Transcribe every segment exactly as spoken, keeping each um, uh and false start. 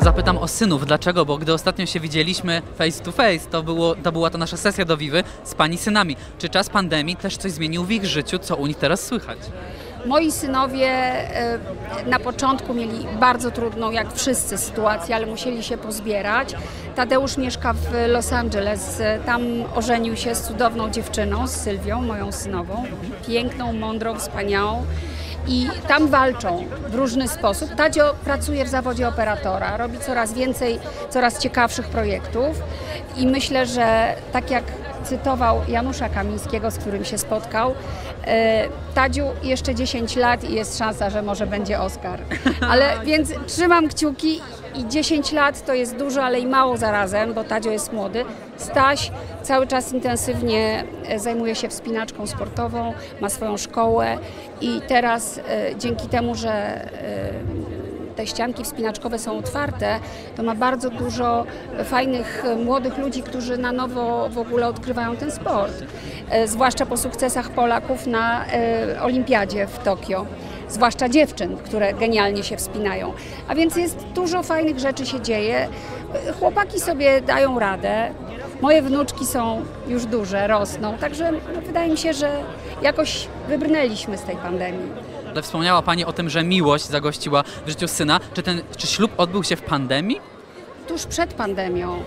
zapytam o synów. Dlaczego? Bo gdy ostatnio się widzieliśmy face to face, to, było, to była to nasza sesja do Vivy z pani synami. Czy czas pandemii też coś zmienił w ich życiu? Co u nich teraz słychać? Moi synowie na początku mieli bardzo trudną, jak wszyscy, sytuację, ale musieli się pozbierać. Tadeusz mieszka w Los Angeles, tam ożenił się z cudowną dziewczyną, z Sylwią, moją synową, piękną, mądrą, wspaniałą. I tam walczą w różny sposób. Tadzio pracuje w zawodzie operatora, robi coraz więcej, coraz ciekawszych projektów i myślę, że tak jak cytował Janusza Kamińskiego, z którym się spotkał, Tadziu jeszcze dziesięć lat i jest szansa, że może będzie Oscar. Ale więc trzymam kciuki i dziesięć lat to jest dużo, ale i mało zarazem, bo Tadzio jest młody. Staś cały czas intensywnie zajmuje się wspinaczką sportową, ma swoją szkołę i teraz dzięki temu, że te ścianki wspinaczkowe są otwarte, to ma bardzo dużo fajnych młodych ludzi, którzy na nowo w ogóle odkrywają ten sport. Zwłaszcza po sukcesach Polaków na Olimpiadzie w Tokio. Zwłaszcza dziewczyn, które genialnie się wspinają. A więc jest dużo fajnych rzeczy się dzieje. Chłopaki sobie dają radę. Moje wnuczki są już duże, rosną. Także no, wydaje mi się, że jakoś wybrnęliśmy z tej pandemii. Ale wspomniała pani o tym, że miłość zagościła w życiu syna. Czy ten czy ślub odbył się w pandemii? Tuż przed pandemią,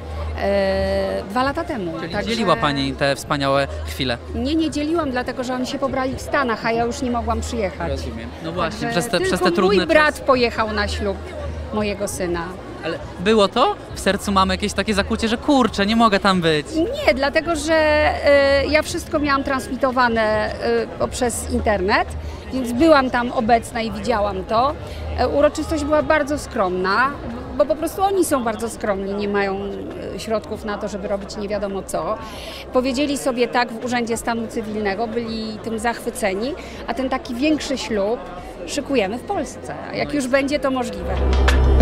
e, dwa lata temu. Czyli Także dzieliła pani te wspaniałe chwile? Nie, nie dzieliłam, dlatego że oni się pobrali w Stanach, a ja już nie mogłam przyjechać. Rozumiem. No właśnie, Także przez te, tylko przez te trudne mój brat czasy. pojechał na ślub mojego syna. Ale było to? W sercu mamy jakieś takie zakłucie, że kurczę, nie mogę tam być. Nie, dlatego że e, ja wszystko miałam transmitowane e, poprzez internet, więc byłam tam obecna i widziałam to. E, uroczystość była bardzo skromna, bo po prostu oni są bardzo skromni, nie mają e, środków na to, żeby robić nie wiadomo co. Powiedzieli sobie tak w Urzędzie Stanu Cywilnego, byli tym zachwyceni, a ten taki większy ślub szykujemy w Polsce, jak już będzie to możliwe.